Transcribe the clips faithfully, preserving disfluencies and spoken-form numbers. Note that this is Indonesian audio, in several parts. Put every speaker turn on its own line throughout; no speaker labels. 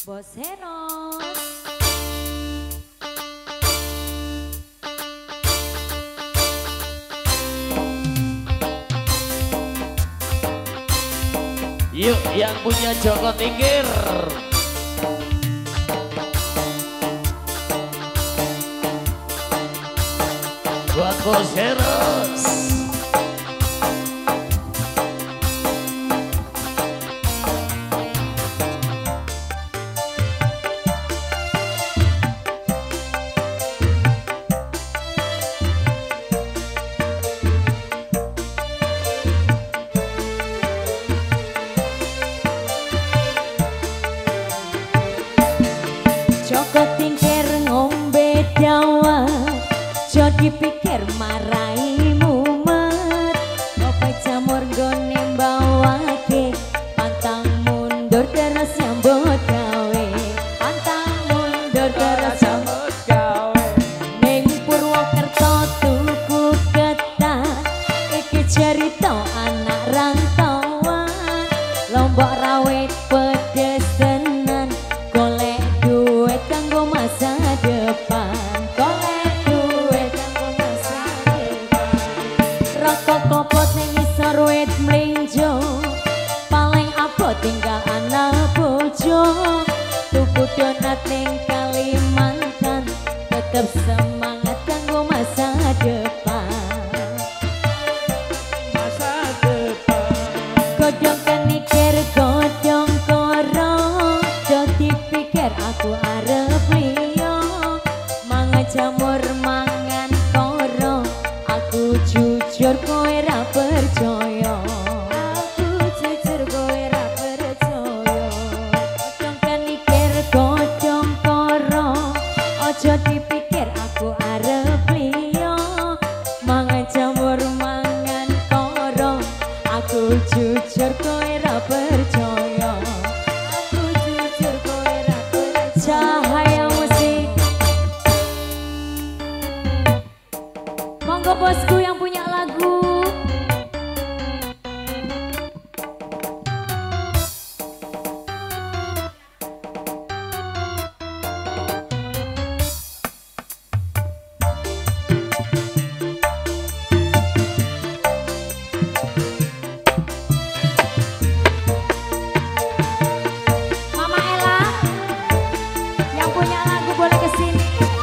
Bos Heros.
Yuk yang punya Joko Tingkir. Buat Bos Heros.
Joko Tingkir ngombe dawet, jo dipikir marai mumet. Kopi jamur gone mbawake, pantang mundur terus nyambut gawe. Pantang mundur terus nyambut gawe. Ning Purwokerto tuku ketan, iki cerita anak rantauan. Lombok rawit pedes tenan, golek duit kanggo masa depan. Golek duit kanggo masa depan. Rokok kopot ning isor wit mlinjo, paling abot tinggal anak bojo. Tuku donat ning Kalimantan, tetep semangat kanggo masa depan. Masa depan. Godhong kenikir godhong koro, jo dipikir aku arep liya. Mangan jamur mangan koro, aku jujur kowe ra percaya. Aku jujur kowe ra percaya. Godhong kenikir godhong koro, ojo dipikir aku arep liya. Mangan jamur mangan koro, aku jujur kowe ra percaya. Aku jujur kowe ra percaya. Cahaya musik. Monggo bosku yang punya lagu. Mama Ella, yang punya lagu boleh kesini.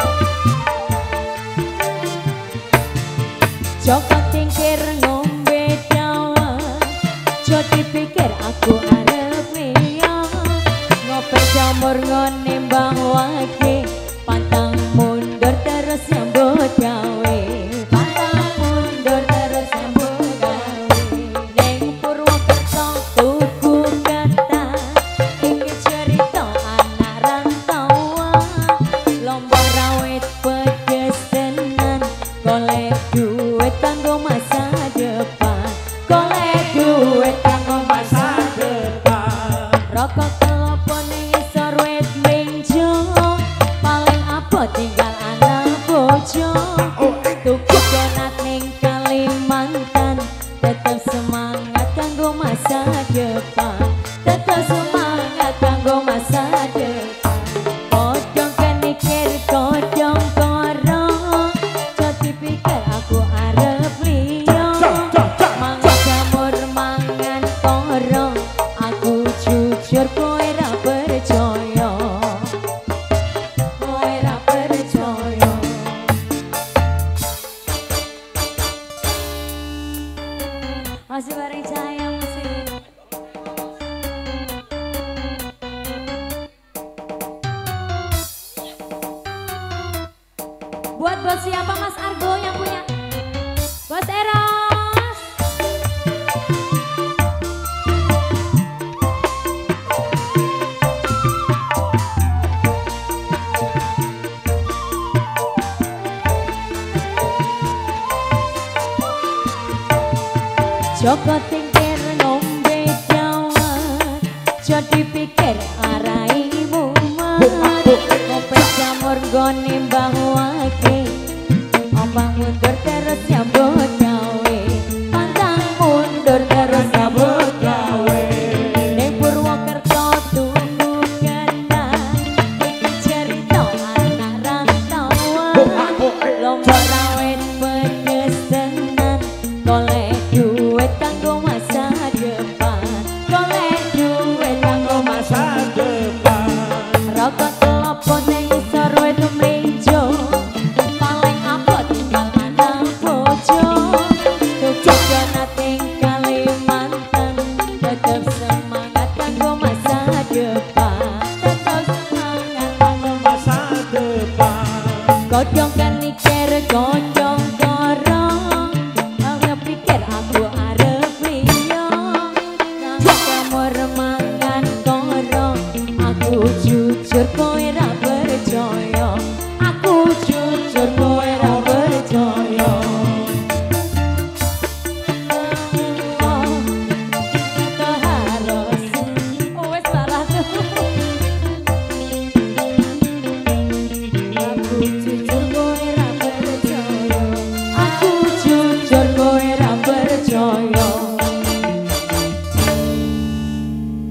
Joko Tingkir ngombe dawet, jo dipikir aku arep liya. Ngopi jamur ngone mbawake, pantang mundur terus nyambut gawe. Pantang mundur terus nyambut gawe. Ning Purwokerto tuku ketan, iki cerita anak rantauan. Lombok rawit pedes tenan, golek duit kanggo masa depan. Golek duit kanggo masa depan. Rokok kelopo ning isor wit mlinjo, paling abot tinggal anak bojo. Tuku donat ning Kalimantan, tetep semangat kanggo masa depan. Tetep semangat kanggo masa depan. Godhong kenikir godhong koro, jo dipikir aku arep liya. Mangan jamur mangan koro, aku jujur kowe ra percaya. Kowe ra percaya. Masih bareng Cahaya Musik. Buat bos siapa Mas Argo yang punya? Bos Eros. Joko Tingkir ngombe dawet, jo dipikir arai mumet. Kopi jamur gone mbawake, ompang mundur terus nyambut gawe. Pantang mundur terus nyambut gawe. Ning Purwokerto tuku ketan, Kodong kan mikir kodong korong, aku pikir aku arep liya, nang kamu remangan korong, aku jujur kowe ra percaya, aku jujur kowe ra percaya.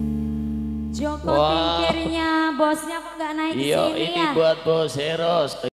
Joko tingkirnya bosnya kok nggak naik
Iya,
sini
ini
ya?
buat Bos Eros.